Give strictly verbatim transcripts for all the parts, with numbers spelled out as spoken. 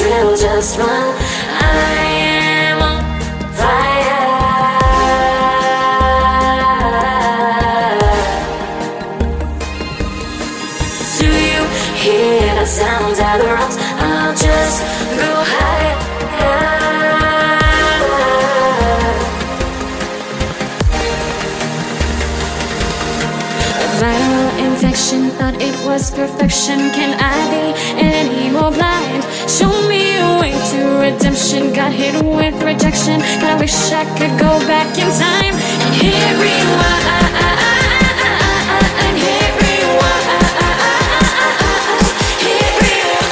drill, just run. I am on fire. Do you hear the sounds of the drums? I'll just go higher. Viral infection, thought it was perfection. Can I be any more blind? Show me a way to redemption. Got hit with rejection, but I wish I could go back in time and hit rewind. And hit rewind. Hit rewind.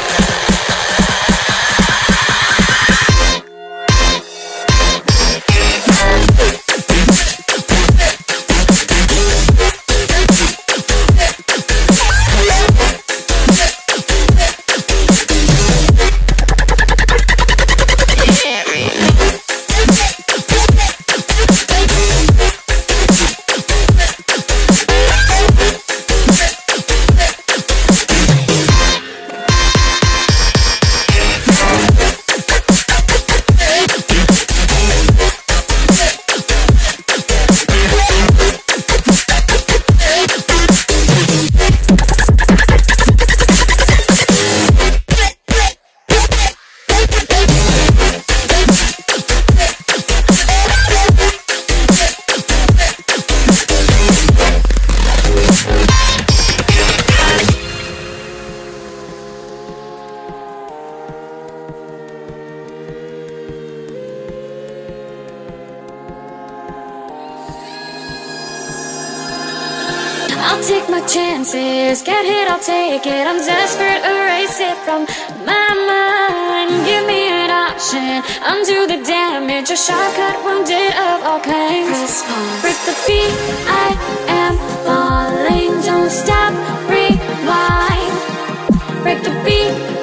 I'll take my chances, get hit, I'll take it. I'm desperate, erase it from my mind. Give me an option, undo the damage. A shortcut, wounded of all kinds. Break the beat, I am falling. Don't stop, rewind. Break the beat.